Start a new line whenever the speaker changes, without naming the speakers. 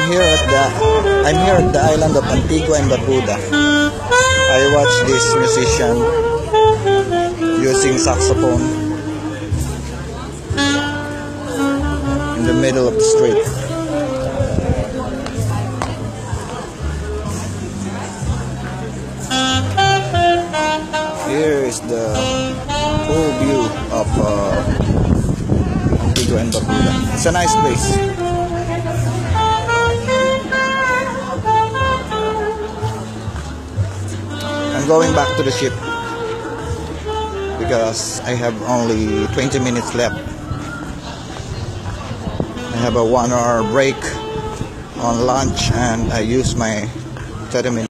I'm here at the island of Antigua and Barbuda. I watch this musician using saxophone in the middle of the street. Here is the full view of Antigua and Barbuda. It's a nice place. I'm going back to the ship because I have only 20 minutes left. I have a 1 hour break on lunch and I use my 30 minutes.